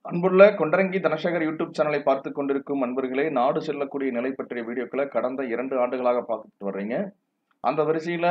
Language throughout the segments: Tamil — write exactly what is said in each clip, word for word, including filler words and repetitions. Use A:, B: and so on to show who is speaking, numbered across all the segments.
A: அன்புள்ள கொண்டரங்கி தனசேகர் யூடியூப் சேனலை பார்த்து கொண்டிருக்கும் அன்பர்களே, நாடு செல்லக்கூடிய நிலை பற்றிய வீடியோக்களை கடந்த இரண்டு ஆண்டுகளாக பார்த்துட்டு வர்றீங்க. அந்த வரிசையில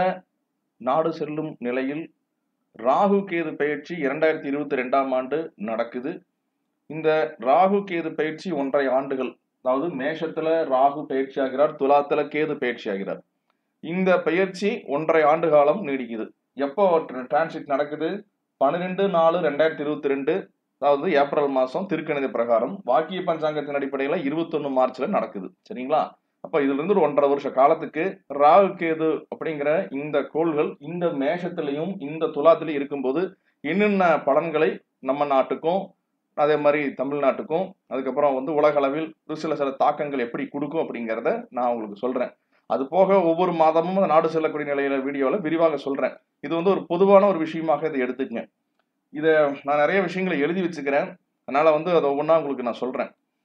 A: நாடு செல்லும் நிலையில் ராகு கேது பயிற்சி இரண்டாயிரத்தி இருபத்தி ரெண்டாம் ஆண்டு நடக்குது. இந்த ராகு கேது பயிற்சி ஒன்றரை ஆண்டுகள், அதாவது மேஷத்துல ராகு பயிற்சி ஆகிறார், துலாத்துல கேது பயிற்சி ஆகிறார். இந்த பயிற்சி ஒன்றரை ஆண்டு காலம் நீடிக்குது. எப்போ டிரான்சிட் நடக்குது? பன்னிரெண்டு நாலு ரெண்டாயிரத்தி இருபத்தி ரெண்டு, அதாவது ஏப்ரல் மாசம் திருக்கணித பிரகாரம் வாக்கிய பஞ்சாங்கத்தின் அடிப்படையில இருபத்தி ஒன்னு மார்ச்ல நடக்குது. சரிங்களா? அப்ப இதுல இருந்து ஒரு ஒன்றரை வருஷ காலத்துக்கு ராகு கேது அப்படிங்கிற இந்த கோள்கள் இந்த மேஷத்திலையும் இந்த துலாத்திலையும் இருக்கும்போது என்னென்ன பலன்களை நம்ம நாட்டுக்கும் அதே மாதிரி தமிழ்நாட்டுக்கும் அதுக்கப்புறம் வந்து உலக அளவில் ஒரு சில சில தாக்கங்கள் எப்படி கொடுக்கும் அப்படிங்கிறத நான் உங்களுக்கு சொல்றேன். அது போக ஒவ்வொரு மாதமும் நாடு செல்லக்கூடிய நிலையில வீடியோல விரிவாக சொல்றேன். இது வந்து ஒரு பொதுவான ஒரு விஷயமாக இதை எடுத்துக்கங்க. இதை நான் நிறைய விஷயங்களை எழுதி வச்சுக்கிறேன். அதனால வந்து அதை ஒவ்வொன்றா உங்களுக்கு நான் சொல்றேன்.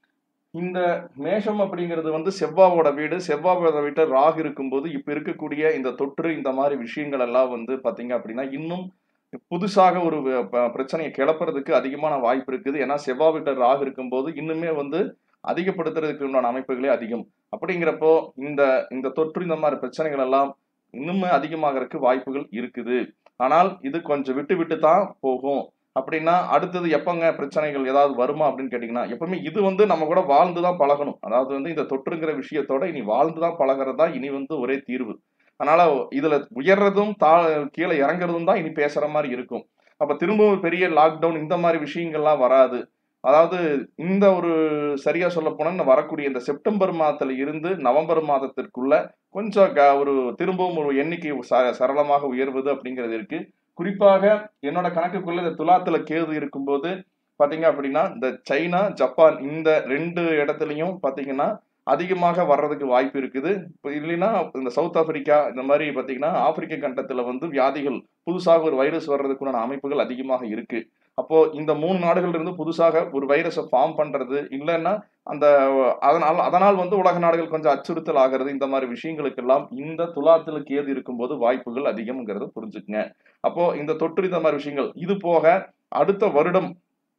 A: இந்த மேஷம் அப்படிங்கிறது வந்து செவ்வாவோட வீடு. செவ்வாவோட வீட்டில் ராகு இருக்கும்போது இப்ப இருக்கக்கூடிய இந்த தொற்று இந்த மாதிரி விஷயங்கள் எல்லாம் வந்து பாத்தீங்க அப்படின்னா இன்னும் புதுசாக ஒரு பிரச்சனையை கிளப்புறதுக்கு அதிகமான வாய்ப்பு இருக்குது. ஏன்னா செவ்வாய் வீட்டில் ராகு இருக்கும்போது இன்னுமே வந்து அதிகப்படுத்துறதுக்கு உண்டான அமைப்புகளே அதிகம். அப்படிங்கிறப்போ இந்த இந்த தொற்று இந்த மாதிரி பிரச்சனைகள் எல்லாம் இன்னுமே அதிகமாகறதுக்கு வாய்ப்புகள் இருக்குது. ஆனால் இது கொஞ்சம் விட்டு விட்டு தான் போகும். அப்படின்னா அடுத்தது எப்பங்க பிரச்சனைகள் ஏதாவது வருமா அப்படின்னு கேட்டீங்கன்னா, எப்பவுமே இது வந்து நம்ம கூட வாழ்ந்துதான் பழகணும். அதாவது வந்து இந்த தொற்றுங்கிற விஷயத்தோட இனி வாழ்ந்துதான் பழகிறது தான் இனி வந்து ஒரே தீர்வு. அதனால இதுல உயர்றதும் தா கீழே இறங்குறதும் தான் இனி பேசுற மாதிரி இருக்கும். அப்ப திரும்பவும் பெரிய லாக்டவுன் இந்த மாதிரி விஷயங்கள்லாம் வராது. அதாவது இந்த ஒரு சரியா சொல்ல போனா வரக்கூடிய இந்த செப்டம்பர் மாதத்துல இருந்து நவம்பர் மாதத்திற்குள்ள கொஞ்சம் ஒரு திரும்பவும் ஒரு எண்ணிக்கை சரளமாக உயர்வது அப்படிங்கிறது இருக்கு. குறிப்பாக என்னோட கணக்குக்குள்ள இந்த துலாத்துல கேது இருக்கும்போது பாத்தீங்க அப்படின்னா இந்த சைனா ஜப்பான் இந்த ரெண்டு இடத்துலயும் பாத்தீங்கன்னா அதிகமாக வர்றதுக்கு வாய்ப்பு இருக்குது. இப்போ இல்லைன்னா இந்த சவுத் ஆப்பிரிக்கா இந்த மாதிரி பாத்தீங்கன்னா ஆப்பிரிக்க கண்டத்துல வந்து வியாதிகள் புதுசாக ஒரு வைரஸ் வர்றதுக்குண்டான அமைப்புகள் அதிகமாக இருக்கு. அப்போ இந்த மூணு நாடுகள்ல இருந்து புதுசாக ஒரு வைரஸை ஃபார்ம் பண்றது இல்லைன்னா அந்த அதனால் அதனால் வந்து உலக நாடுகள் கொஞ்சம் அச்சுறுத்தல் ஆகிறது. இந்த மாதிரி விஷயங்களுக்கு எல்லாம் இந்த துலாத்துல கேது இருக்கும்போது வாய்ப்புகள் அதிகம்ங்கிறத புரிஞ்சுக்குங்க. அப்போ இந்த தொற்று இந்த மாதிரி விஷயங்கள் இது போக அடுத்த வருடம்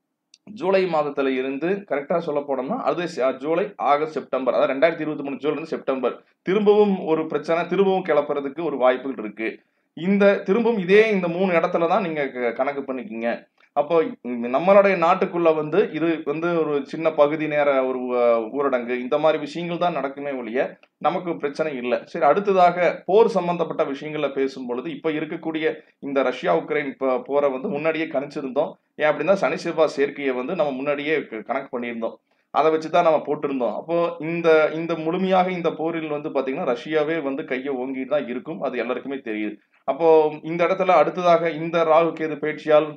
A: ஜூலை மாதத்துல இருந்து கரெக்டா சொல்ல போனோம்னா அது ஜூலை ஆகஸ்ட் செப்டம்பர், அதாவது ரெண்டாயிரத்தி இருபத்தி மூணு ஜூலை இருந்து செப்டம்பர் திரும்பவும் ஒரு பிரச்சனை திரும்பவும் கிளப்புறதுக்கு ஒரு வாய்ப்புகள் இருக்கு. இந்த திரும்பவும் இதே இந்த மூணு இடத்துல தான் நீங்க கணக்கு பண்ணிக்கிங்க. அப்போ நம்மளுடைய நாட்டுக்குள்ள வந்து இது வந்து ஒரு சின்ன பகுதி நேர ஒரு ஊரடங்கு இந்த மாதிரி விஷயங்கள் தான் நடக்குமே ஒழிய நமக்கு பிரச்சனை இல்லை. சரி, அடுத்ததாக போர் சம்பந்தப்பட்ட விஷயங்கள்ல பேசும் பொழுது இப்ப இருக்கக்கூடிய இந்த ரஷ்யா உக்ரைன் போரை வந்து முன்னாடியே கணிச்சிருந்தோம். ஏன் அப்படின்னா சனி செவ்வாய் சேர்க்கையை வந்து நம்ம முன்னாடியே கணக்கு பண்ணியிருந்தோம். அதை வச்சுதான் நம்ம போட்டிருந்தோம். அப்போ இந்த இந்த முழுமையாக இந்த போரில் வந்து பாத்தீங்கன்னா ரஷ்யாவே வந்து கையை ஓங்கிட்டு தான் இருக்கும். அது எல்லாருக்குமே தெரியுது. அப்போ இந்த இடத்துல அடுத்ததாக இந்த ராகு கேது பயிற்சியால்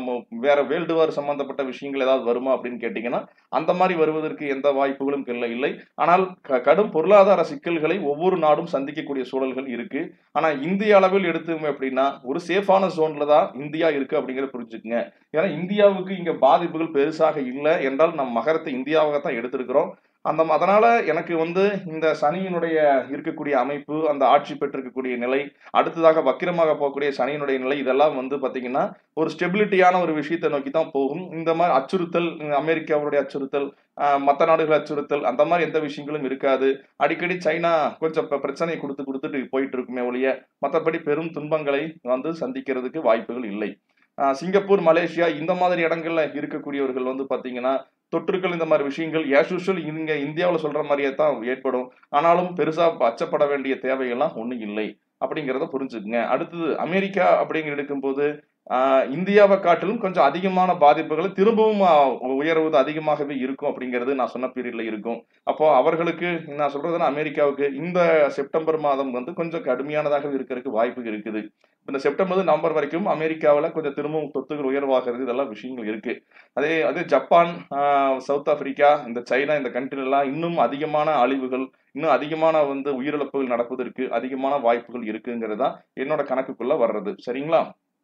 A: வேற வேர்ல்டு வார் சம்பந்தப்பட்ட விஷயங்கள் ஏதாவது வருமா அப்படின்னு கேட்டீங்கன்னா அந்த மாதிரி வருவதற்கு எந்த வாய்ப்புகளும் இல்லை இல்லை ஆனால் கடும் பொருளாதார சிக்கல்களை ஒவ்வொரு நாடும் சந்திக்கக்கூடிய சூழல்கள் இருக்கு. ஆனா இந்திய அளவில் எடுத்துமே அப்படின்னா ஒரு சேஃபான ஜோன்ல தான் இந்தியா இருக்கு அப்படிங்கிறத புரிஞ்சுக்குங்க. ஏன்னா இந்தியாவுக்கு இங்க பாதிப்புகள் பெருசாக இல்லை என்றால் நம் மகரத்தை இந்தியாவாக தான் எடுத்திருக்கிறோம். அந்த அதனால எனக்கு வந்து இந்த சனியினுடைய இருக்கக்கூடிய அமைப்பு அந்த ஆட்சி பெற்றிருக்கக்கூடிய நிலை அடுத்ததாக வக்கிரமாக போகக்கூடிய சனியினுடைய நிலை இதெல்லாம் வந்து பாத்தீங்கன்னா ஒரு ஸ்டெபிலிட்டியான ஒரு விஷயத்தை நோக்கி தான் போகும். இந்த மாதிரி அச்சுறுத்தல் அமெரிக்காவுடைய அச்சுறுத்தல் மற்ற நாடுகள் அச்சுறுத்தல் அந்த மாதிரி எந்த விஷயங்களும் இருக்காது. அடிக்கடி சைனா கொஞ்சம் பிரச்சனையை கொடுத்து கொடுத்துட்டு போயிட்டு இருக்குமே ஒழிய மற்றபடி பெரும் துன்பங்களை வந்து சந்திக்கிறதுக்கு வாய்ப்புகள் இல்லை. சிங்கப்பூர் மலேசியா இந்த மாதிரி இடங்கள்ல இருக்கக்கூடியவர்கள் வந்து பாத்தீங்கன்னா தொற்றுக்கள் இந்த மாதிரி விஷயங்கள் ஆஸ் யூசுவல் இங்க இந்தியாவில் சொல்ற மாதிரியே தான் ஏற்படும். ஆனாலும் பெருசா அச்சப்பட வேண்டிய தேவையெல்லாம் ஒண்ணும் இல்லை அப்படிங்கிறத புரிஞ்சுக்குங்க. அடுத்தது அமெரிக்கா அப்படிங்கிற எடுக்கும்போது ஆஹ் இந்தியாவை காட்டிலும் கொஞ்சம் அதிகமான பாதிப்புகளை திரும்பவும் உயர்வது அதிகமாகவே இருக்கும் அப்படிங்கிறது நான் சொன்ன பீரியட்ல இருக்கும். அப்போ அவர்களுக்கு நான் சொல்றதுன்னா அமெரிக்காவுக்கு இந்த செப்டம்பர் மாதம் வந்து கொஞ்சம் கடுமையானதாக இருக்கிறதுக்கு வாய்ப்பு இருக்குது. இந்த செப்டம்பர் நவம்பர் வரைக்கும் அமெரிக்காவில் கொஞ்சம் திரும்பவும் தொத்துகள் உயர்வாகிறது இதெல்லாம் விஷயங்கள் இருக்கு. அதே அதே ஜப்பான் சவுத் ஆப்பிரிக்கா இந்த சைனா இந்த கண்ட்ரி எல்லாம் இன்னும் அதிகமான அழிவுகள் இன்னும் அதிகமான வந்து உயிரிழப்புகள் நடப்பதற்கு அதிகமான வாய்ப்புகள் இருக்குங்கிறது தான் என்னோட கணக்குக்குள்ள வர்றது. சரிங்களா?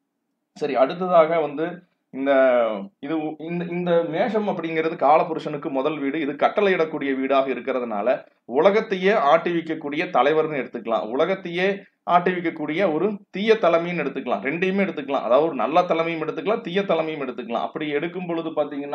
A: சரி, அடுத்ததாக வந்து இந்த இது இந்த இந்த மேஷம் அப்படிங்கிறது காலபுருஷனுக்கு முதல் வீடு. இது கட்டளையிடக்கூடிய வீடாக இருக்கிறதுனால உலகத்தையே ஆட்டி வைக்கக்கூடிய தலைவர்னு எடுத்துக்கலாம். உலகத்தையே ஆட்டி வைக்கக்கூடிய ஒரு தீய தலைமைன்னு எடுத்துக்கலாம். ரெண்டையுமே எடுத்துக்கலாம். அதாவது ஒரு நல்ல தலைமையும் எடுத்துக்கலாம், தீய தலைமையும் எடுத்துக்கலாம். அப்படி எடுக்கும் பொழுது பாத்தீங்கன்னா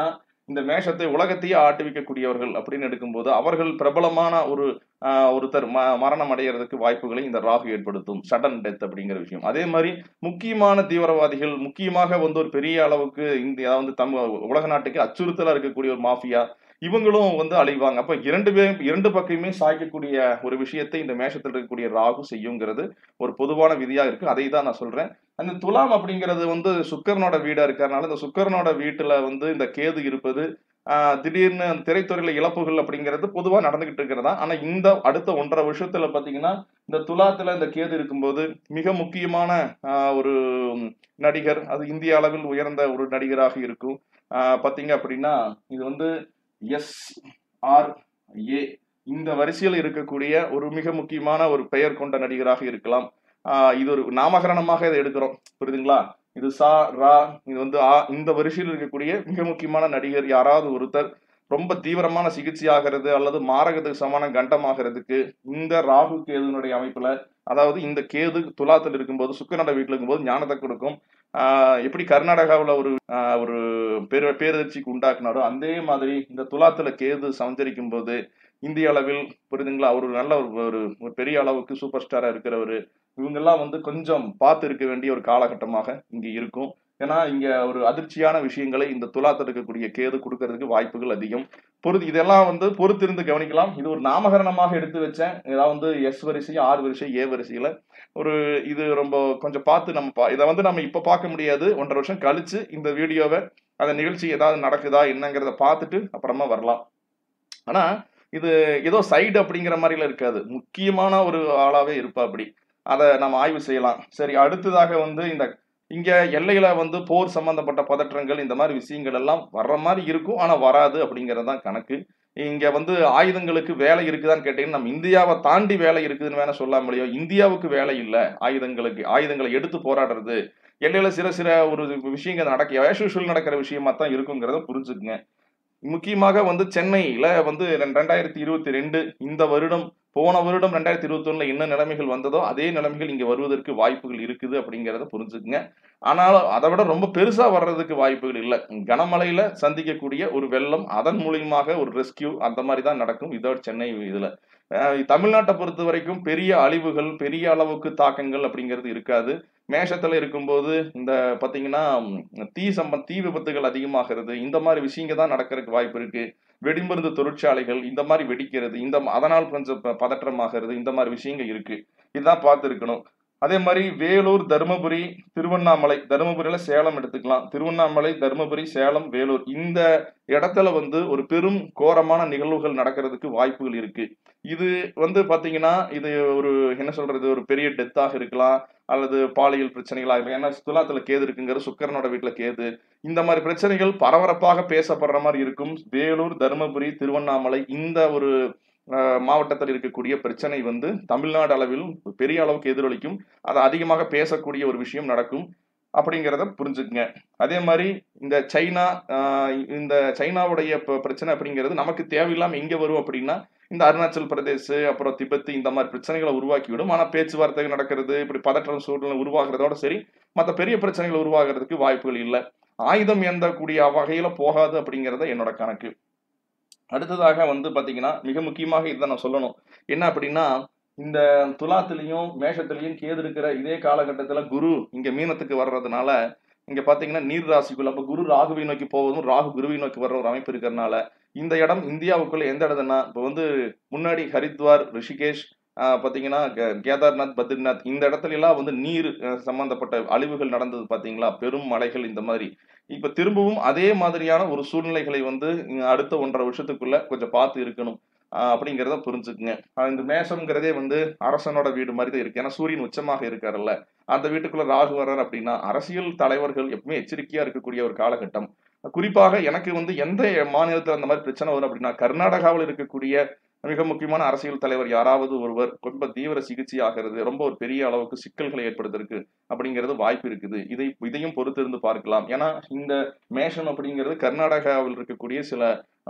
A: இந்த மேஷத்தை உலகத்தையே ஆட்டுவிக்கக்கூடியவர்கள் அப்படின்னு எடுக்கும்போது அவர்கள் பிரபலமான ஒரு ஒருத்தர் ம மரணம் அடைகிறதுக்கு வாய்ப்புகளை இந்த ராகு ஏற்படுத்தும். சடன் டெத் அப்படிங்கிற விஷயம். அதே மாதிரி முக்கியமான தீவிரவாதிகள், முக்கியமாக வந்து ஒரு பெரிய அளவுக்கு இந்தியா வந்து தமிழ் உலக நாட்டுக்கு அச்சுறுத்தலா இருக்கக்கூடிய ஒரு மாஃபியா, இவங்களும் வந்து அழிவாங்க. அப்ப இரண்டு பேரும் இரண்டு பக்கமே சாய்க்கக்கூடிய ஒரு விஷயத்தை இந்த மேஷத்தில் இருக்கக்கூடிய ராகு செய்யுங்கிறது ஒரு பொதுவான விதியா இருக்கு. அதை தான் நான் சொல்றேன். அந்த துலாம் அப்படிங்கிறது வந்து சுக்கிரனோட வீடா இருக்கிறதுனால இந்த சுக்கிரனோட வீட்டுல வந்து இந்த கேது இருப்பது ஆஹ் திடீர்னு திரைத்துறையில இழப்புகள் அப்படிங்கிறது பொதுவா நடந்துகிட்டு இருக்கிறதா. ஆனா இந்த அடுத்த ஒன்றரை வருஷத்துல பாத்தீங்கன்னா இந்த துலாத்துல இந்த கேது இருக்கும்போது மிக முக்கியமான ஆஹ் ஒரு நடிகர், அது இந்திய அளவில் உயர்ந்த ஒரு நடிகராக இருக்கும். ஆஹ் பாத்தீங்க அப்படின்னா இது வந்து எஸ் ஆர் ஏ இந்த வரிசையில் இருக்கக்கூடிய ஒரு மிக முக்கியமான ஒரு பெயர் கொண்ட நடிகராக இருக்கலாம். ஆஹ் இது ஒரு நாமகரணமாக இதை எடுக்கிறோம், புரியுதுங்களா? இது சா ரா இது வந்து ஆ இந்த வரிசையில் இருக்கக்கூடிய மிக முக்கியமான நடிகர் யாராவது ஒருத்தர் ரொம்ப தீவிரமான சிகிச்சை ஆகிறது அல்லது மாரகத்துக்கு சமான கண்டமாகிறதுக்கு இந்த ராகு கேதுனுடைய அமைப்புல, அதாவது இந்த கேது துலாத்தில் இருக்கும்போது சுக்கிரனோட வீட்டில் இருக்கும்போது ஞானத்தை கொடுக்கும். ஆஹ் எப்படி கர்நாடகாவில் ஒரு ஆஹ் ஒரு பேரு பேரதிர்ச்சிக்கு உண்டாக்குனாரோ அதே மாதிரி இந்த துலாத்துல கேது சஞ்சரிக்கும் போது இந்திய அளவில், புரியுதுங்களா, ஒரு நல்ல ஒரு ஒரு பெரிய அளவுக்கு சூப்பர் ஸ்டாரா இருக்கிறவரு இவங்கெல்லாம் வந்து கொஞ்சம் பார்த்து இருக்க வேண்டிய ஒரு காலகட்டமாக இங்க இருக்கும். ஏன்னா இங்க ஒரு அதிர்ச்சியான விஷயங்களை இந்த துலாத்தில் இருக்கக்கூடிய கேது கொடுக்கறதுக்கு வாய்ப்புகள் அதிகம். பொறுத்து இதெல்லாம் வந்து பொறுத்திருந்து கவனிக்கலாம். இது ஒரு நாமகரணமாக எடுத்து வச்சேன். ஏதாவது வந்து எஸ் வரிசை, ஆறு வரிசை, ஏ வரிசையில ஒரு இது ரொம்ப கொஞ்சம் பார்த்து நம்ம இதை வந்து நம்ம இப்ப பார்க்க முடியாது. ஒன்றரை வருஷம் கழிச்சு இந்த வீடியோவை அந்த நிகழ்ச்சி ஏதாவது நடக்குதா என்னங்கிறத பார்த்துட்டு அப்புறமா வரலாம். ஆனா இது ஏதோ சைடு அப்படிங்கிற மாதிரில இருக்காது. முக்கியமான ஒரு ஆளாவே இருப்பா அப்படி. அதை நம்ம ஆய்வு செய்யலாம். சரி, அடுத்ததாக வந்து இந்த இங்க எல்லையில வந்து போர் சம்பந்தப்பட்ட பதற்றங்கள் இந்த மாதிரி விஷயங்கள் எல்லாம் வர்ற மாதிரி இருக்கும். ஆனா வராது அப்படிங்கிறது தான் கணக்கு. இங்க வந்து ஆயுதங்களுக்கு வேலை இருக்குதான்னு கேட்டீங்கன்னா நம்ம இந்தியாவை தாண்டி வேலை இருக்குதுன்னு வேணா சொல்ல முடியும். இந்தியாவுக்கு வேலை இல்லை ஆயுதங்களுக்கு. ஆயுதங்களை எடுத்து போராடுறது எல்லையில சில சில ஒரு விஷயங்கள் நடக்க ஆஸ் யூசுவல் நடக்கிற விஷயமா தான் இருக்குங்கிறத புரிஞ்சுக்குங்க. முக்கியமாக வந்து சென்னையில வந்து ரெண்டாயிரத்தி இருபத்தி ரெண்டு இந்த வருடம், போன வருடம் ரெண்டாயிரத்தி இருபத்தி ஒண்ணுல என்ன நிலைமைகள் வந்ததோ அதே நிலைமைகள் இங்க வருவதற்கு வாய்ப்புகள் இருக்குது அப்படிங்கிறத புரிஞ்சுக்குங்க. ஆனாலும் அதை விட ரொம்ப பெருசா வர்றதுக்கு வாய்ப்புகள் இல்லை. கனமழையில சந்திக்கக்கூடிய ஒரு வெள்ளம், அதன் மூலியமாக ஒரு ரெஸ்கியூ அந்த மாதிரி தான் நடக்கும் இதோட சென்னை இதுல. தமிழ்நாட்டை பொறுத்த வரைக்கும் பெரிய அழிவுகள், பெரிய அளவுக்கு தாக்கங்கள் அப்படிங்கிறது இருக்காது. மேஷத்துல இருக்கும்போது இந்த பாத்தீங்கன்னா தீ சம்பந்த தீ விபத்துகள் அதிகமாகிறது, இந்த மாதிரி விஷயங்க தான் நடக்கிறதுக்கு வாய்ப்பு இருக்கு. வெடிமருந்து தொழிற்சாலைகள் இந்த மாதிரி வெடிக்கிறது, இந்த அதனால் கொஞ்சம் பதற்றமாகிறது, இந்த மாதிரி விஷயங்கள் இருக்கு. இதுதான் பார்த்து இருக்கணும். அதே மாதிரி வேலூர், தருமபுரி, திருவண்ணாமலை, தருமபுரியில சேலம் எடுத்துக்கலாம். திருவண்ணாமலை, தருமபுரி, சேலம், வேலூர் இந்த இடத்துல வந்து ஒரு பெரும் கோரமான நிகழ்வுகள் நடக்கிறதுக்கு வாய்ப்புகள் இருக்கு. இது வந்து பாத்தீங்கன்னா இது ஒரு என்ன சொல்றது, ஒரு பெரிய டெத்தாக இருக்கலாம் அல்லது பாலியல் பிரச்சனைகளாக இருக்கலாம். ஏன்னா துலாத்துல கேது இருக்குங்கிற சுக்கிரனோட வீட்டுல கேது, இந்த மாதிரி பிரச்சனைகள் பரபரப்பாக பேசப்படுற மாதிரி இருக்கும். வேலூர், தருமபுரி, திருவண்ணாமலை இந்த ஒரு மாவட்டத்தில் இருக்கக்கூடிய பிரச்சனை வந்து தமிழ்நாடு அளவிலும் பெரிய அளவுக்கு எதிரொலிக்கும். அதை அதிகமாக பேசக்கூடிய ஒரு விஷயம் நடக்கும் அப்படிங்கிறத புரிஞ்சுக்குங்க. அதே மாதிரி இந்த சைனா, இந்த சைனாவுடைய பிரச்சனை அப்படிங்கிறது நமக்கு தேவையில்லாம எங்க வரும் அப்படின்னா இந்த அருணாச்சல் பிரதேஷ், அப்புறம் திபெத் இந்த மாதிரி பிரச்சனைகளை உருவாக்கி விடும். ஆனா பேச்சுவார்த்தை நடக்கிறது, இப்படி பதற்றம் சூழ்நிலை உருவாகிறதோட சரி, மற்ற பெரிய பிரச்சனைகள் உருவாகிறதுக்கு வாய்ப்புகள் இல்லை. ஆயுதம் ஏந்தக்கூடிய வகையில போகாது அப்படிங்கிறத என்னோட கணக்கு. அடுத்ததாக வந்து பாத்தீங்கன்னா மிக முக்கியமாக இதை நான் சொல்லணும். என்ன அப்படின்னா இந்த துலாத்திலையும் மேஷத்திலையும் கேது இருக்கிற இதே காலகட்டத்துல குரு இங்க மீனத்துக்கு வர்றதுனால இங்க பாத்தீங்கன்னா நீர் ராசிக்குள்ள, அப்ப குரு ராகுவை நோக்கி போவதும் ராகு குருவை நோக்கி வர்ற ஒரு அமைப்பு இருக்கிறதுனால இந்த இடம் இந்தியாவுக்குள்ள எந்த இடம்னா இப்ப வந்து முன்னாடி ஹரித்வார், ரிஷிகேஷ், ஆஹ் பாத்தீங்கன்னா கேதார்நாத், பத்ரிநாத் இந்த இடத்துல எல்லாம் வந்து நீர் சம்பந்தப்பட்ட அழிவுகள் நடந்தது பாத்தீங்களா, பெரும் மலைகள் இந்த மாதிரி. இப்ப திரும்பவும் அதே மாதிரியான ஒரு சூழ்நிலைகளை வந்து அடுத்த ஒன்றரை வருஷத்துக்குள்ள கொஞ்சம் பார்த்து இருக்கணும் அப்படிங்கிறத புரிஞ்சுக்குங்க. இந்த மேஷம்ங்கிறதே வந்து அரசனோட வீடு மாதிரி தான் இருக்கு. ஏன்னா சூரியன் உச்சமாக இருக்காருல்ல, அந்த வீட்டுக்குள்ள ராகு வர்றார் அப்படின்னா அரசியல் தலைவர்கள் எப்பவுமே எச்சரிக்கையா இருக்கக்கூடிய ஒரு காலகட்டம். குறிப்பாக எனக்கு வந்து எந்த மாநிலத்தில் அந்த மாதிரி பிரச்சனை வரும் அப்படின்னா கர்நாடகாவில் இருக்கக்கூடிய மிக முக்கியமான அரசியல் தலைவர் யாராவது ஒருவர் ரொம்ப தீவிர சிகிச்சை ஆகிறது, ரொம்ப ஒரு பெரிய அளவுக்கு சிக்கல்களை ஏற்படுத்திருக்கு அப்படிங்கிறது வாய்ப்பு இருக்குது. இதை இதையும் பொறுத்து இருந்து பார்க்கலாம். ஏன்னா இந்த மேஷம் அப்படிங்கிறது கர்நாடகாவில் இருக்கக்கூடிய சில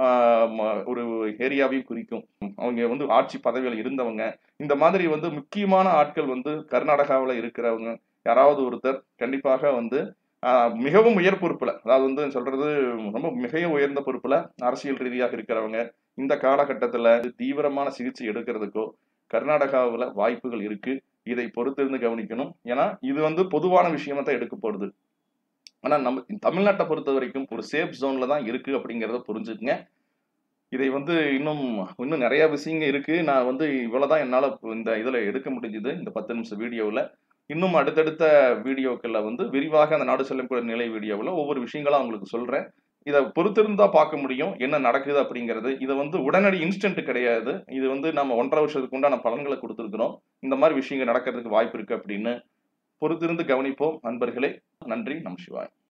A: ஆஹ் ஒரு ஏரியாவையும் குறிக்கும். அவங்க வந்து ஆட்சி பதவியில் இருந்தவங்க, இந்த மாதிரி வந்து முக்கியமான ஆட்கள் வந்து கர்நாடகாவில் இருக்கிறவங்க யாராவது ஒருத்தர் கண்டிப்பாக வந்து ஆஹ் மிகவும் உயர் பொறுப்புல, அதாவது வந்து சொல்றது ரொம்ப மிக உயர்ந்த பொறுப்புல அரசியல் ரீதியாக இருக்கிறவங்க இந்த காலகட்டத்துல தீவிரமான சிகிச்சை எடுக்கிறதுக்கோ கர்நாடகாவில் வாய்ப்புகள் இருக்கு. இதை பொறுத்திருந்து கவனிக்கணும். ஏன்னா இது வந்து பொதுவான விஷயமா தான் எடுக்க போடுது. ஆனா நம்ம தமிழ்நாட்டை பொறுத்த வரைக்கும் ஒரு சேஃப் ஜோன்ல தான் இருக்கு அப்படிங்கிறத புரிஞ்சுக்குங்க. இதை வந்து இன்னும் இன்னும் நிறைய விஷயங்கள் இருக்கு. நான் வந்து இவ்வளவுதான் என்னால இந்த இதுல எடுக்க முடிஞ்சது இந்த பத்து நிமிஷம் வீடியோவில். இன்னும் அடுத்தடுத்த வீடியோக்கள்ல வந்து விரிவாக அந்த நாடு செல்லக்கூடிய நிலை வீடியோவில் ஒவ்வொரு விஷயங்களா உங்களுக்கு சொல்றேன். இதை பொறுத்திருந்தா பார்க்க முடியும் என்ன நடக்குது அப்படிங்கிறது. இதை வந்து உடனடி இன்ஸ்டன்ட் கிடையாது. இது வந்து நம்ம ஒன்றரை வருஷத்துக்கு உண்டான பலன்களை கொடுத்துருக்கிறோம். இந்த மாதிரி விஷயங்கள் நடக்கிறதுக்கு வாய்ப்பு இருக்கு அப்படின்னு பொறுத்திருந்து கவனிப்போம் நண்பர்களே. நன்றி. நம சிவாய்.